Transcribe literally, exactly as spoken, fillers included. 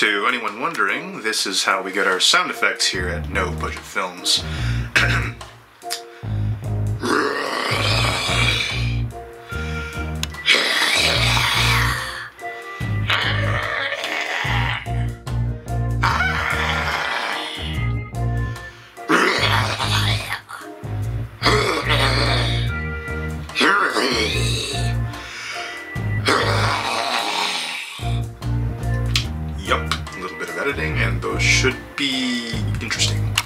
To anyone wondering, this is how we get our sound effects here at No Budget Films. Yup, a little bit of editing, and those should be interesting.